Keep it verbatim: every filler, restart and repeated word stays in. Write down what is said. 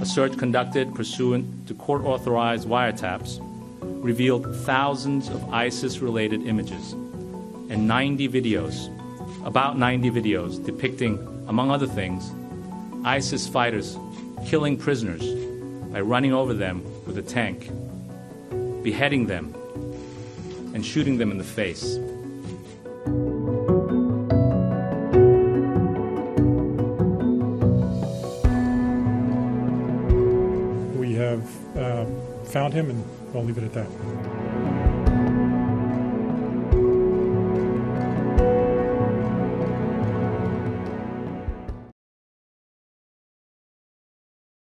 A search conducted pursuant to court-authorized wiretaps revealed thousands of ISIS-related images and ninety videos, about ninety videos depicting, among other things, ISIS fighters killing prisoners by running over them with a tank, beheading them, and shooting them in the face. We have uh, found him, and I'll leave it at that.